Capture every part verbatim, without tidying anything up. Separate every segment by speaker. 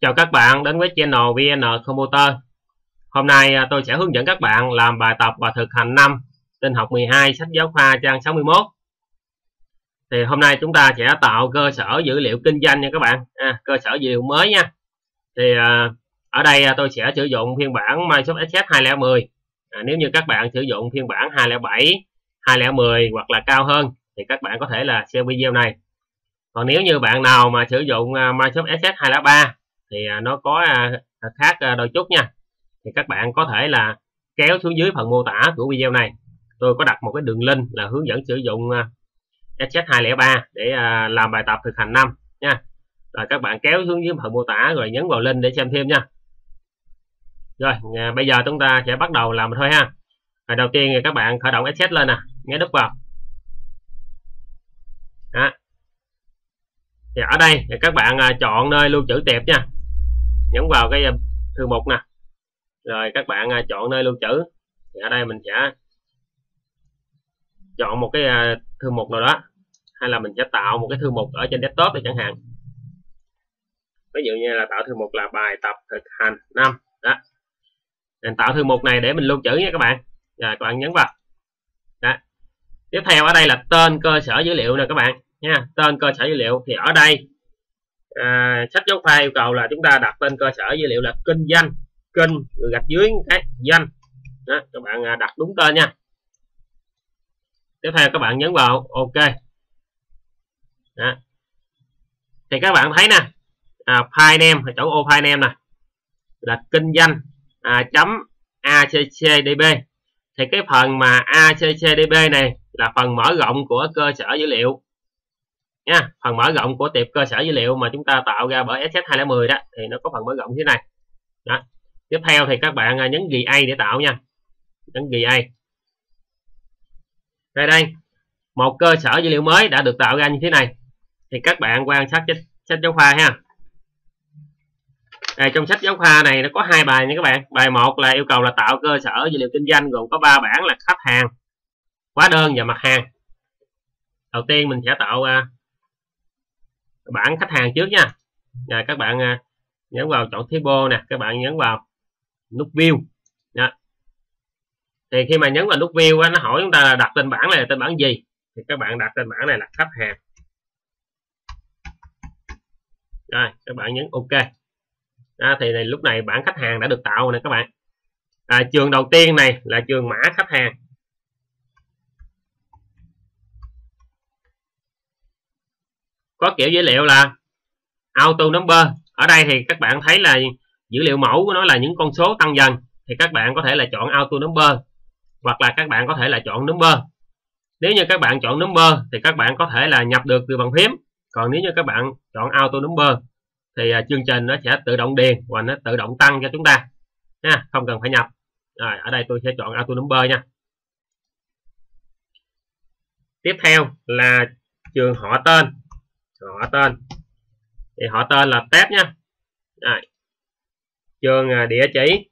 Speaker 1: Chào các bạn đến với channel vê en Computer. Hôm nay tôi sẽ hướng dẫn các bạn làm bài tập và thực hành năm tin học mười hai sách giáo khoa trang sáu mươi mốt. Thì hôm nay chúng ta sẽ tạo cơ sở dữ liệu kinh doanh nha các bạn, à, cơ sở dữ liệu mới nha. Thì à, ở đây tôi sẽ sử dụng phiên bản Microsoft Access hai không một không. À, nếu như các bạn sử dụng phiên bản hai không bảy, hai không một không hoặc là cao hơn thì các bạn có thể là xem video này. Còn nếu như bạn nào mà sử dụng Microsoft Access hai không ba thì nó có khác đôi chút nha, thì các bạn có thể là kéo xuống dưới phần mô tả của video này. Tôi có đặt một cái đường link là hướng dẫn sử dụng Access hai không ba để làm bài tập thực hành năm nha. Rồi các bạn kéo xuống dưới phần mô tả rồi nhấn vào link để xem thêm nha. Rồi bây giờ chúng ta sẽ bắt đầu làm thôi ha. Rồi đầu tiên thì các bạn khởi động Access lên nè, nhấn đúp vào. Đó. Thì ở đây thì các bạn chọn nơi lưu trữ tệp nha, nhấn vào cái thư mục nè, rồi các bạn chọn nơi lưu trữ. Thì ở đây mình sẽ chọn một cái thư mục nào đó, hay là mình sẽ tạo một cái thư mục ở trên desktop này chẳng hạn. Ví dụ như là tạo thư mục là bài tập thực hành năm đó. Mình tạo thư mục này để mình lưu trữ nha các bạn. Rồi các bạn nhấn vào. Đó. Tiếp theo ở đây là tên cơ sở dữ liệu nè các bạn nha, tên cơ sở dữ liệu. Thì ở đây à, sách giáo khoa yêu cầu là chúng ta đặt tên cơ sở dữ liệu là kinh doanh, kinh rồi gạch dưới cái danh đó, các bạn đặt đúng tên nha. Tiếp theo các bạn nhấn vào OK. Đó. Thì các bạn thấy nè, à, file name, chỗ ô file name nè là kinh doanh à, chấm accdb. Thì cái phần mà accdb này là phần mở rộng của cơ sở dữ liệu nha, phần mở rộng của tiệp cơ sở dữ liệu mà chúng ta tạo ra bởi Access hai không một không đó, thì nó có phần mở rộng như thế này. Đó. Tiếp theo thì các bạn nhấn ghi A để tạo nha, nhấn ghi A. Đây đây, một cơ sở dữ liệu mới đã được tạo ra như thế này. Thì các bạn quan sát sách giáo khoa ha. Đây, trong sách giáo khoa này nó có hai bài nha các bạn. Bài một là yêu cầu là tạo cơ sở dữ liệu kinh doanh, gồm có ba bảng là khách hàng, hóa đơn và mặt hàng. Đầu tiên mình sẽ tạo uh, bảng khách hàng trước nha. Rồi các bạn uh, nhấn vào chọn table nè, các bạn nhấn vào nút view. Đó. Thì khi mà nhấn vào nút view á, nó hỏi chúng ta là đặt tên bảng này là tên bảng gì. Thì các bạn đặt tên bảng này là khách hàng. Rồi các bạn nhấn OK. Đó, thì này, lúc này bảng khách hàng đã được tạo nè các bạn. À, trường đầu tiên này là trường mã khách hàng. Có kiểu dữ liệu là auto number. Ở đây thì các bạn thấy là dữ liệu mẫu của nó là những con số tăng dần. Thì các bạn có thể là chọn auto number, hoặc là các bạn có thể là chọn number. Nếu như các bạn chọn number thì các bạn có thể là nhập được từ bàn phím. Còn nếu như các bạn chọn auto number thì uh, chương trình nó sẽ tự động điền và nó tự động tăng cho chúng ta nha, không cần phải nhập. Rồi ở đây tôi sẽ chọn auto number nha. Tiếp theo là trường họ tên. Họ tên thì họ tên là tab nha. Rồi. Trường uh, địa chỉ,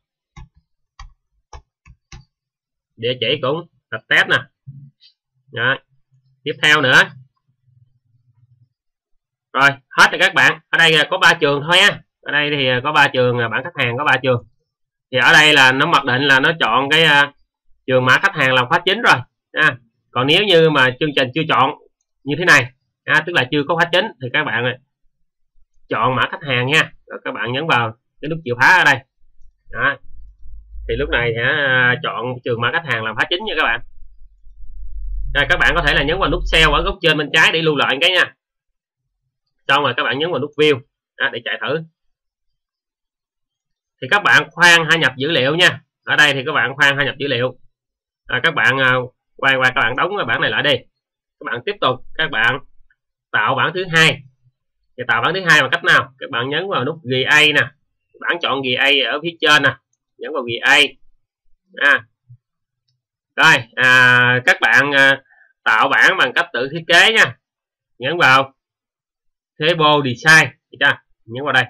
Speaker 1: địa chỉ cũng là tab nè. Rồi. Tiếp theo nữa. Rồi hết rồi các bạn. Ở đây có ba trường thôi á. Ở đây thì có ba trường, bảng khách hàng có ba trường. Thì ở đây là nó mặc định là nó chọn cái uh, trường mã khách hàng làm khóa chính rồi à. Còn nếu như mà chương trình chưa chọn như thế này à, tức là chưa có khóa chính, thì các bạn chọn mã khách hàng nha. Rồi các bạn nhấn vào cái nút chìa khóa ở đây. Đó. Thì lúc này sẽ uh, chọn trường mã khách hàng làm khóa chính nha các bạn. Rồi các bạn có thể là nhấn vào nút Cell ở góc trên bên trái để lưu lại cái nha. Xong rồi các bạn nhấn vào nút view đó, để chạy thử. Thì các bạn khoan hạ nhập dữ liệu nha. Ở đây thì các bạn khoan hạ nhập dữ liệu. À, các bạn uh, quay qua các bạn đóng cái bảng này lại đi. Các bạn tiếp tục các bạn tạo bảng thứ hai. Thì tạo bảng thứ hai bằng cách nào? Các bạn nhấn vào nút ghi A nè. Bạn chọn ghi A ở phía trên nè, nhấn vào ghi A. À. Rồi à, các bạn uh, tạo bảng bằng cách tự thiết kế nha. Nhấn vào Table Design, nhấn vào đây.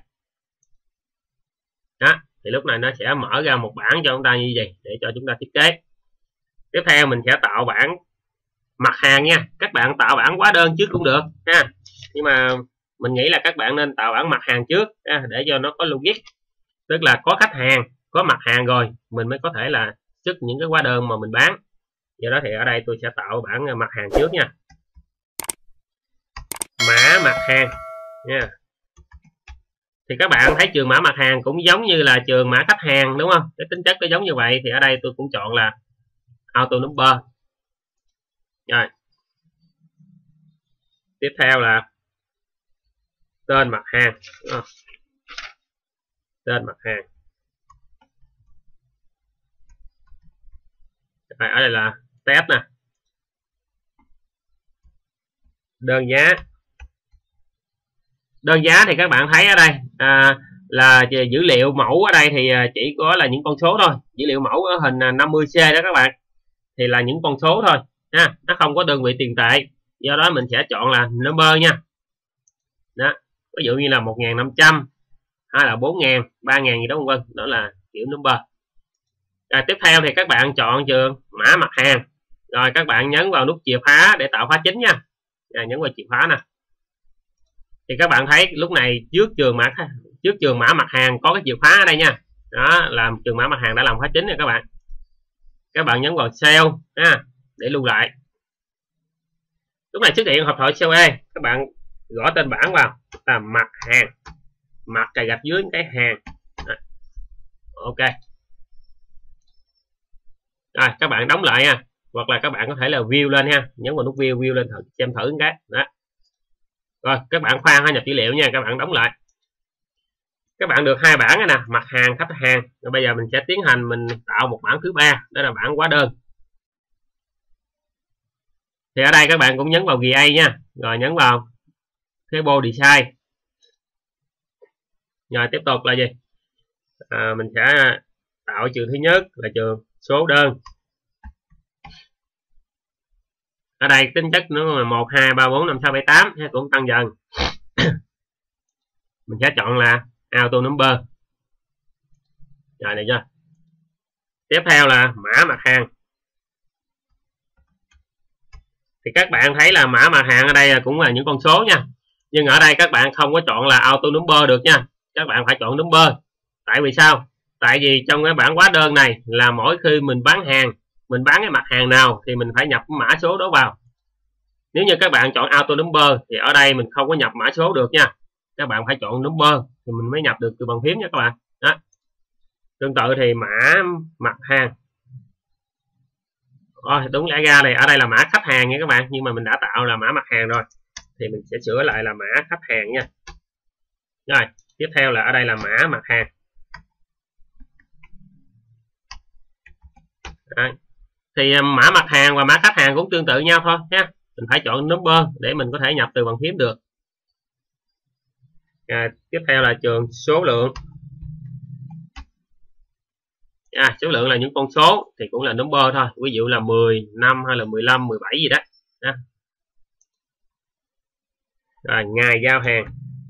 Speaker 1: Đó, thì lúc này nó sẽ mở ra một bảng cho chúng ta như vậy để cho chúng ta thiết kế. Tiếp theo mình sẽ tạo bảng mặt hàng nha. Các bạn tạo bảng hóa đơn trước cũng được ha. Nhưng mà mình nghĩ là các bạn nên tạo bảng mặt hàng trước à, để cho nó có logic, tức là có khách hàng, có mặt hàng rồi mình mới có thể là xuất những cái hóa đơn mà mình bán. Do đó thì ở đây tôi sẽ tạo bảng mặt hàng trước nha, mã mặt hàng nha. Thì các bạn thấy trường mã mặt hàng cũng giống như là trường mã khách hàng đúng không, cái tính chất nó giống như vậy. Thì ở đây tôi cũng chọn là auto number. Rồi tiếp theo là tên mặt hàng, tên mặt hàng. Rồi, ở đây là test nè, đơn giá. Đơn giá thì các bạn thấy ở đây à, là dữ liệu mẫu ở đây thì chỉ có là những con số thôi. Dữ liệu mẫu ở hình năm mươi C đó các bạn, thì là những con số thôi ha, nó không có đơn vị tiền tệ. Do đó mình sẽ chọn là number nha. Đó, ví dụ như là một nghìn năm trăm hay là bốn nghìn, ba nghìn gì đó vân vân, đó là kiểu number. Rồi tiếp theo thì các bạn chọn trường mã mặt hàng, rồi các bạn nhấn vào nút chìa khóa để tạo khóa chính nha. Rồi, nhấn vào chìa khóa nè, thì các bạn thấy lúc này trước trường mã trước trường mã mặt hàng có cái chìa khóa ở đây nha. Đó, làm trường mã mặt hàng đã làm khóa chính nha các bạn. Các bạn nhấn vào sale ha, để lưu lại. Lúc này xuất hiện hộp thoại xê e, các bạn gõ tên bảng vào là mặt hàng, mặt cài gạch dưới cái hàng. Đó. Ok. Rồi các bạn đóng lại nha, hoặc là các bạn có thể là view lên ha, nhấn vào nút view view lên thử xem thử cái đó. Rồi các bạn khoan ha, nhập dữ liệu nha, các bạn đóng lại. Các bạn được hai bảng nè, mặt hàng, khách hàng. Rồi bây giờ mình sẽ tiến hành mình tạo một bảng thứ ba, đó là bảng hóa đơn. Thì ở đây các bạn cũng nhấn vào giê a nha, rồi nhấn vào table design. Rồi tiếp tục là gì? À, mình sẽ tạo trường thứ nhất là trường số đơn. Ở đây tính chất nó là một, hai, ba, bốn, năm, sáu, bảy, tám, cũng tăng dần. Mình sẽ chọn là auto number. Rồi này chưa? Tiếp theo là mã mặt hàng. Thì các bạn thấy là mã mặt hàng ở đây cũng là những con số nha. Nhưng ở đây các bạn không có chọn là auto number được nha. Các bạn phải chọn number. Tại vì sao? Tại vì trong cái bảng hóa đơn này là mỗi khi mình bán hàng, mình bán cái mặt hàng nào thì mình phải nhập mã số đó vào. Nếu như các bạn chọn auto number thì ở đây mình không có nhập mã số được nha. Các bạn phải chọn number thì mình mới nhập được từ bàn phím nha các bạn. Đó. Tương tự thì mã mặt hàng. Rồi, đúng lẽ ra này ở đây là mã khách hàng nha các bạn, nhưng mà mình đã tạo là mã mặt hàng rồi thì mình sẽ sửa lại là mã khách hàng nha. Rồi tiếp theo là ở đây là mã mặt hàng. Đấy. Thì mã mặt hàng và mã khách hàng cũng tương tự nhau thôi nha, mình phải chọn number để mình có thể nhập từ bàn phím được. À, tiếp theo là trường số lượng. À, số lượng là những con số thì cũng là number thôi, ví dụ là mười, năm hay là mười lăm, mười bảy gì đó. Đó. Rồi ngày giao hàng.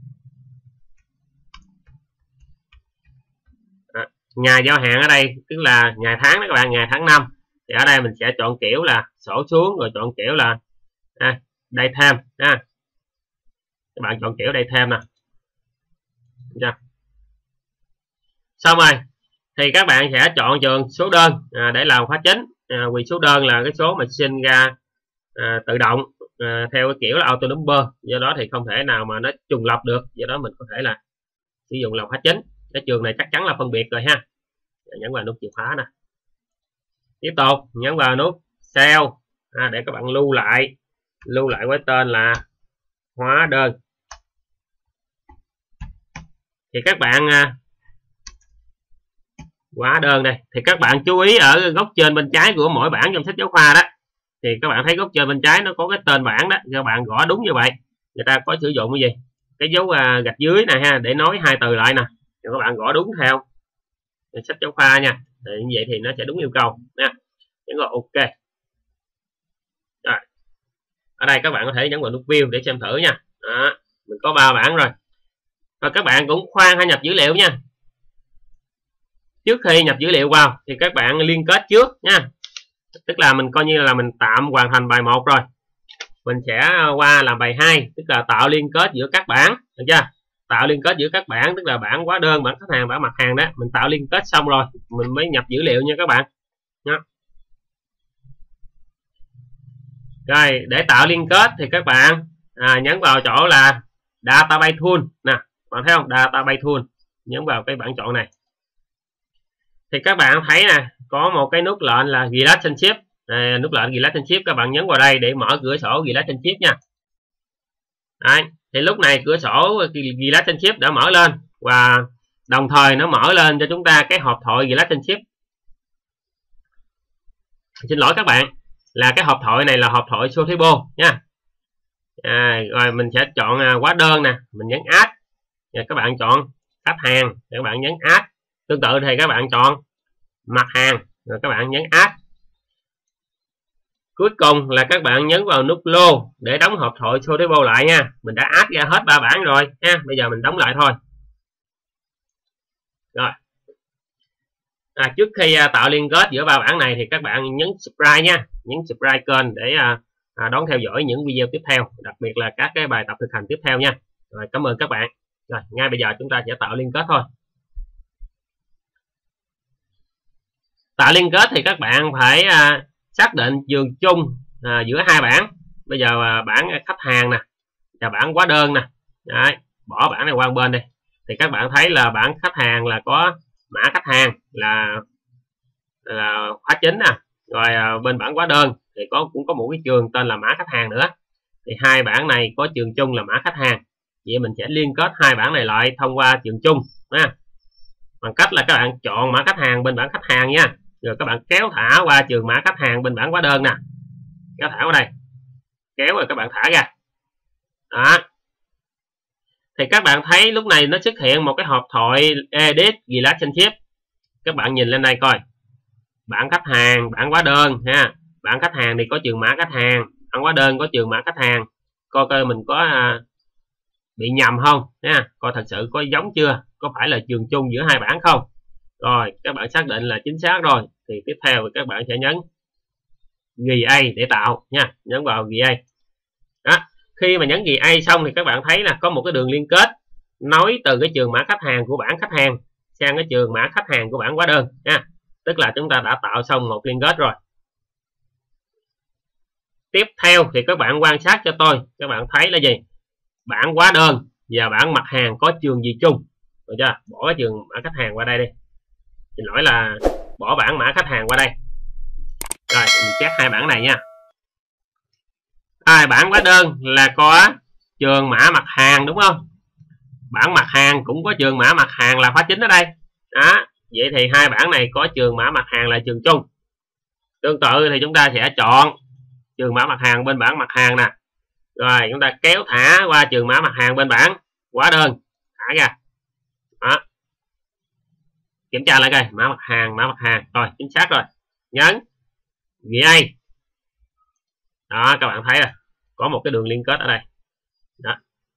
Speaker 1: À, ngày giao hàng ở đây tức là ngày tháng đó các bạn, ngày tháng năm. Thì ở đây mình sẽ chọn kiểu là sổ xuống, rồi chọn kiểu là à, daytime ha. Các bạn chọn kiểu daytime nè. Được. Xong rồi thì các bạn sẽ chọn trường số đơn à, để làm khóa chính. À, vì số đơn là cái số mà sinh ra à, tự động à, theo cái kiểu là auto number, do đó thì không thể nào mà nó trùng lặp được, do đó mình có thể là sử dụng làm khóa chính. Cái trường này chắc chắn là phân biệt rồi ha. Nhấn vào nút chìa khóa nè, tiếp tục nhấn vào nút sale à, để các bạn lưu lại lưu lại với tên là hóa đơn. Thì các bạn à, hóa đơn đây thì các bạn chú ý ở góc trên bên trái của mỗi bảng trong sách giáo khoa đó, thì các bạn thấy góc trên bên trái nó có cái tên bảng đó, các bạn gõ đúng như vậy. Người ta có sử dụng cái gì, cái dấu à, gạch dưới này ha, để nói hai từ lại nè, thì các bạn gõ đúng theo sách giáo khoa nha. Thì như vậy thì nó sẽ đúng yêu cầu nha. Nhấn vào ok. Rồi. Ở đây các bạn có thể nhấn vào nút view để xem thử nha. Đó, mình có ba bảng rồi. Và các bạn cũng khoan hay nhập dữ liệu nha. Trước khi nhập dữ liệu vào thì các bạn liên kết trước nha. Tức là mình coi như là mình tạm hoàn thành bài một rồi. mình sẽ qua làm bài hai, tức là tạo liên kết giữa các bảng, được chưa? Tạo liên kết giữa các bảng tức là bảng hóa đơn, bảng khách hàng, bảng mặt hàng đó. Mình tạo liên kết xong rồi mình mới nhập dữ liệu nha các bạn nhá. Rồi để tạo liên kết thì các bạn à, nhấn vào chỗ là Database Tool nè, bạn thấy không? Database Tool, nhấn vào cái bảng chọn này thì các bạn thấy nè, có một cái nút lệnh là Relationship. À, nút lệnh Relationship các bạn nhấn vào đây để mở cửa sổ Relationship nha. Đấy, thì lúc này cửa sổ Relationship đã mở lên và đồng thời nó mở lên cho chúng ta cái hộp thoại Relationship. Xin lỗi các bạn, là cái hộp thoại này là hộp thoại Sortable nha. À, rồi mình sẽ chọn à, hóa đơn nè, mình nhấn Add. Rồi các bạn chọn khách hàng, các bạn nhấn Add. Tương tự thì các bạn chọn mặt hàng, rồi các bạn nhấn Add. Cuối cùng là các bạn nhấn vào nút lô để đóng hộp thoại Sortable lại nha. Mình đã add ra hết ba bảng rồi nha. Bây giờ mình đóng lại thôi. Rồi. À, trước khi à, tạo liên kết giữa ba bảng này thì các bạn nhấn subscribe nha, nhấn subscribe kênh để à, à, đón theo dõi những video tiếp theo, đặc biệt là các cái bài tập thực hành tiếp theo nha. Rồi, cảm ơn các bạn. Rồi, ngay bây giờ chúng ta sẽ tạo liên kết thôi. Tạo liên kết thì các bạn phải à, xác định trường chung à, giữa hai bảng. Bây giờ à, bảng khách hàng nè và bảng hóa đơn nè. Đấy, bỏ bảng này qua bên đi. Thì các bạn thấy là bảng khách hàng là có mã khách hàng là là khóa chính nè, rồi à, bên bảng hóa đơn thì có cũng có một cái trường tên là mã khách hàng nữa. Thì hai bảng này có trường chung là mã khách hàng. Vậy mình sẽ liên kết hai bảng này lại thông qua trường chung nha. Bằng cách là các bạn chọn mã khách hàng bên bảng khách hàng nha, rồi các bạn kéo thả qua trường mã khách hàng bên bảng hóa đơn nè, kéo thả qua đây, kéo rồi các bạn thả ra đó. Thì các bạn thấy lúc này nó xuất hiện một cái hộp thoại Edit Relationship. Các bạn nhìn lên đây coi, bảng khách hàng, bảng hóa đơn ha. Bảng khách hàng thì có trường mã khách hàng, bảng hóa đơn có trường mã khách hàng. Coi coi mình có à, bị nhầm không nha, coi thật sự có giống chưa, có phải là trường chung giữa hai bảng không. Rồi các bạn xác định là chính xác rồi thì tiếp theo các bạn sẽ nhấn ghi A để tạo nha, nhấn vào ghi A đó. Khi mà nhấn ghi A xong thì các bạn thấy là có một cái đường liên kết nối từ cái trường mã khách hàng của bảng khách hàng sang cái trường mã khách hàng của bảng hóa đơn nha. Tức là chúng ta đã tạo xong một liên kết rồi. Tiếp theo thì các bạn quan sát cho tôi, các bạn thấy là gì? Bảng hóa đơn và bảng mặt hàng có trường gì chung, được chưa? Bỏ cái trường mã khách hàng qua đây đi. Xin lỗi là bỏ bảng mã khách hàng qua đây. Rồi mình check hai bảng này nha. À, bảng hóa đơn là có trường mã mặt hàng đúng không? Bảng mặt hàng cũng có trường mã mặt hàng là khóa chính ở đây. Đó, vậy thì hai bảng này có trường mã mặt hàng là trường chung. Tương tự thì chúng ta sẽ chọn trường mã mặt hàng bên bảng mặt hàng nè. Rồi chúng ta kéo thả qua trường mã mặt hàng bên bảng hóa đơn, thả ra. Đó. Kiểm tra lại coi, mã mặt hàng, mã mặt hàng. Rồi, chính xác rồi. Nhấn ghi A. Đó, các bạn thấy rồi, có một cái đường liên kết ở đây. Đó.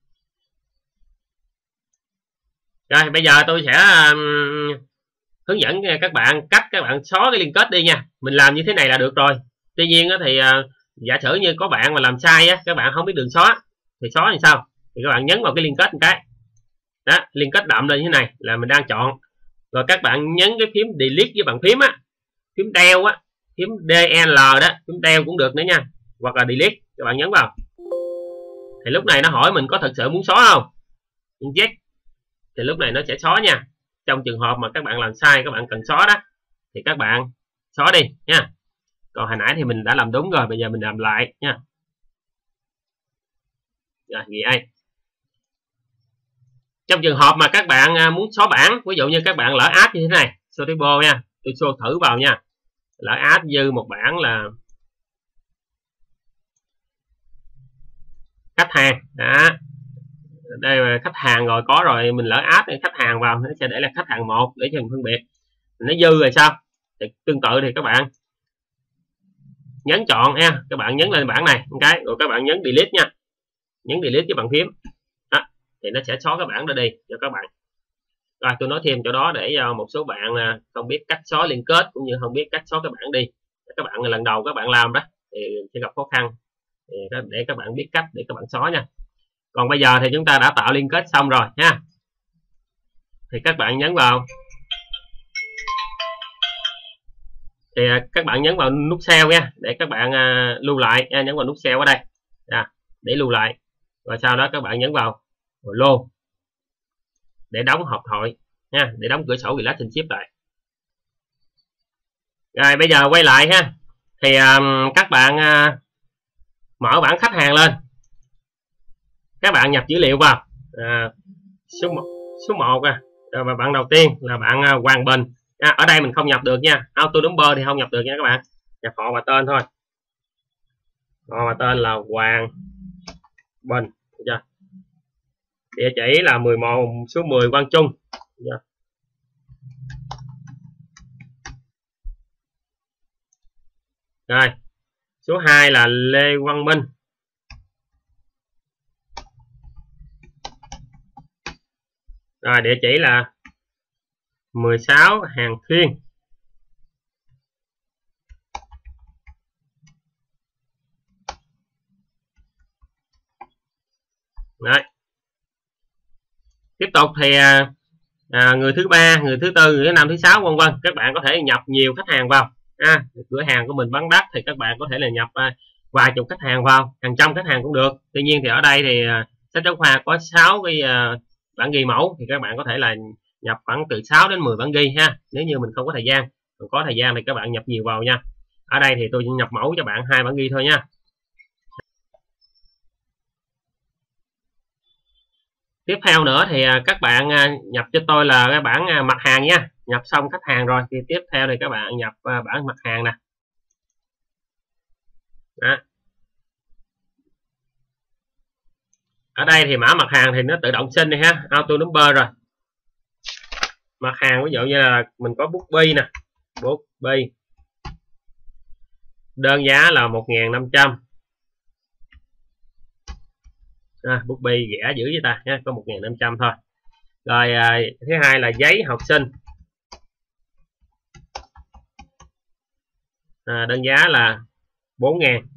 Speaker 1: Rồi, bây giờ tôi sẽ um, hướng dẫn các bạn cách các bạn xóa cái liên kết đi nha. Mình làm như thế này là được rồi. Tuy nhiên thì uh, giả sử như có bạn mà làm sai á, các bạn không biết đường xóa thì xóa như sao? Thì các bạn nhấn vào cái liên kết một cái. Đó, liên kết đậm lên như thế này là mình đang chọn. Rồi các bạn nhấn cái phím delete với bàn phím á, phím đeo á, phím đê lờ đó, phím đeo cũng được nữa nha, hoặc là delete, các bạn nhấn vào. Thì lúc này nó hỏi mình có thật sự muốn xóa không? Nhưng check. Thì lúc này nó sẽ xóa nha. Trong trường hợp mà các bạn làm sai, các bạn cần xóa đó, thì các bạn xóa đi nha. Còn hồi nãy thì mình đã làm đúng rồi, bây giờ mình làm lại nha. Rồi, ghi A. Trong trường hợp mà các bạn muốn xóa bảng, ví dụ như các bạn lỡ add như thế này, Sortable nha, tôi show thử vào nha. Lỡ add dư một bảng là khách hàng, đó. Đây là khách hàng rồi, có rồi, mình lỡ add khách hàng vào, nó sẽ để là khách hàng một để cho mình phân biệt. Nó dư rồi sao? Thì tương tự thì các bạn nhấn chọn nha, các bạn nhấn lên bảng này một cái, rồi các bạn nhấn delete nha, nhấn delete với bàn phím. Đó, thì nó sẽ xóa cái bảng đó đi cho các bạn. Rồi tôi nói thêm chỗ đó để uh, một số bạn uh, không biết cách xóa liên kết cũng như không biết cách xóa cái bảng đi. Các bạn lần đầu các bạn làm đó thì sẽ gặp khó khăn. để các bạn biết cách để các bạn xóa nha. Còn bây giờ thì chúng ta đã tạo liên kết xong rồi nha, thì các bạn nhấn vào thì các bạn nhấn vào nút save nha, để các bạn uh, lưu lại nha. Nhấn vào nút save ở đây à, để lưu lại, và sau đó các bạn nhấn vào lô để đóng hộp thoại nha, để đóng cửa sổ relationship lại. Rồi bây giờ quay lại ha, thì um, các bạn uh, mở bảng khách hàng lên, các bạn nhập dữ liệu vào à, số một, số một à, và bạn đầu tiên là bạn uh, Hoàng Bình. À, ở đây mình không nhập được nha, auto number thì không nhập được nha các bạn, nhập họ và tên thôi. Họ và tên là Hoàng Bình, chưa? Địa chỉ là mười một số mười Quang Trung, chưa? Rồi số hai là Lê Quang Minh, rồi địa chỉ là mười sáu Hàng Thiên. Đấy. Tiếp tục thì à, à, người thứ ba, người thứ tư, người thứ năm, thứ sáu vân vân, các bạn có thể nhập nhiều khách hàng vào. À, cửa hàng của mình bán đắt thì các bạn có thể là nhập à, vài chục khách hàng vào, hàng trăm khách hàng cũng được. Tuy nhiên thì ở đây thì à, sách giáo khoa có sáu cái à, bản ghi mẫu, thì các bạn có thể là nhập khoảng từ sáu đến mười bản ghi ha, nếu như mình không có thời gian. Còn có thời gian thì các bạn nhập nhiều vào nha. Ở đây thì tôi nhập mẫu cho bạn hai bản ghi thôi nha. Tiếp theo nữa thì các bạn nhập cho tôi là cái bảng mặt hàng nha. Nhập xong khách hàng rồi thì tiếp theo thì các bạn nhập bảng mặt hàng nè. Đó. Ở đây thì mã mặt hàng thì nó tự động sinh đi ha, auto number rồi. Mặt hàng ví dụ như là mình có bút bi nè, bút bi đơn giá là một nghìn năm trăm. À, bút bi rẻ dữ vậy ta nha, có một nghìn năm trăm thôi. Rồi à, thứ hai là giấy học sinh, à, đơn giá là bốn nghìn.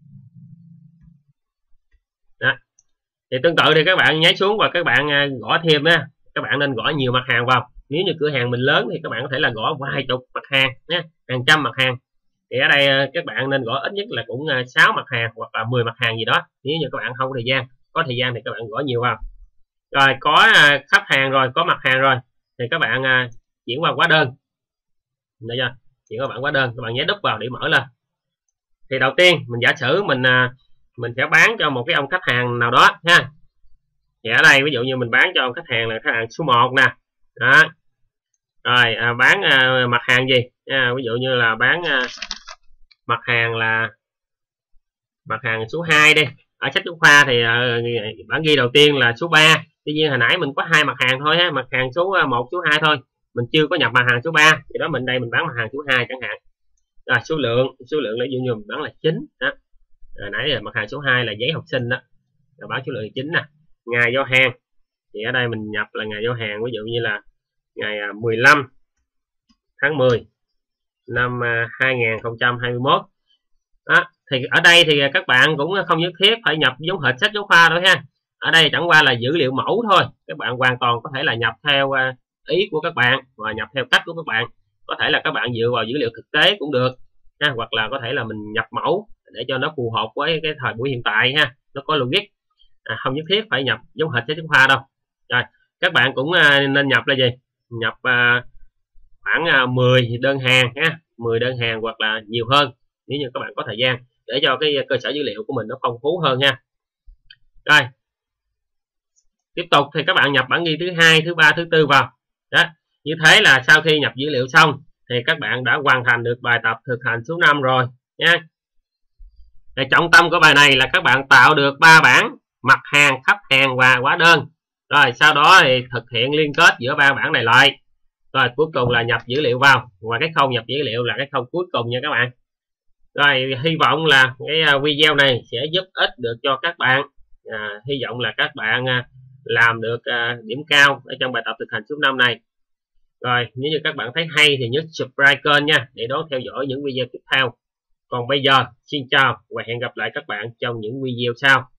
Speaker 1: Đó. Thì tương tự thì các bạn nháy xuống và các bạn à, gõ thêm nha. Các bạn nên gõ nhiều mặt hàng vào. Nếu như cửa hàng mình lớn thì các bạn có thể là gõ vài chục mặt hàng nhé, hàng trăm mặt hàng. Thì ở đây các bạn nên gõ ít nhất là cũng sáu mặt hàng hoặc là mười mặt hàng gì đó. Nếu như các bạn không có thời gian, có thời gian thì các bạn gõ nhiều vào. Rồi có khách hàng rồi, có mặt hàng rồi thì các bạn chuyển qua hóa đơn. Được chưa? Chuyển qua bảng hóa đơn, các bạn nhớ đúp vào để mở lên. Thì đầu tiên mình giả sử mình mình sẽ bán cho một cái ông khách hàng nào đó ha. Thì ở đây ví dụ như mình bán cho ông khách hàng là khách hàng số một nè. Đó. Rồi à, bán à, mặt hàng gì? À, ví dụ như là bán à, mặt hàng là mặt hàng số hai đi. Ở sách giáo khoa thì à, bản ghi đầu tiên là số ba. Tuy nhiên hồi nãy mình có hai mặt hàng thôi ha, mặt hàng số một, số hai thôi. Mình chưa có nhập mặt hàng số ba. Thì đó mình đây mình bán mặt hàng số hai chẳng hạn. Rồi số lượng, số lượng là dụ như mình bán là chín đó. Hồi nãy là mặt hàng số hai là giấy học sinh đó. Rồi báo số lượng là chín nè. Ngày giao hàng. Thì ở đây mình nhập là ngày giao hàng, ví dụ như là ngày mười lăm tháng mười năm hai nghìn không trăm hai mươi mốt. Đó. Thì ở đây thì các bạn cũng không nhất thiết phải nhập giống hệt sách giáo khoa đâu ha. Ở đây chẳng qua là dữ liệu mẫu thôi. Các bạn hoàn toàn có thể là nhập theo ý của các bạn và nhập theo cách của các bạn. Có thể là các bạn dựa vào dữ liệu thực tế cũng được ha, hoặc là có thể là mình nhập mẫu để cho nó phù hợp với cái thời buổi hiện tại ha, nó có logic. À, không nhất thiết phải nhập giống hệt sách giáo khoa đâu. Rồi các bạn cũng nên nhập là gì? Nhập uh, khoảng uh, mười đơn hàng ha, mười đơn hàng hoặc là nhiều hơn nếu như các bạn có thời gian, để cho cái cơ sở dữ liệu của mình nó phong phú hơn ha. Rồi tiếp tục thì các bạn nhập bản ghi thứ hai, thứ ba, thứ tư vào. Đó, như thế là sau khi nhập dữ liệu xong thì các bạn đã hoàn thành được bài tập thực hành số năm rồi nha. Thì trọng tâm của bài này là các bạn tạo được ba bảng mặt hàng, khách hàng và hóa đơn. Rồi sau đó thì thực hiện liên kết giữa ba bảng này lại. Rồi cuối cùng là nhập dữ liệu vào, và cái khâu nhập dữ liệu là cái khâu cuối cùng nha các bạn. Rồi hy vọng là cái video này sẽ giúp ích được cho các bạn. À, hy vọng là các bạn làm được điểm cao ở trong bài tập thực hành số năm này. Rồi nếu như các bạn thấy hay thì nhớ subscribe kênh nha, để đón theo dõi những video tiếp theo. Còn bây giờ xin chào và hẹn gặp lại các bạn trong những video sau.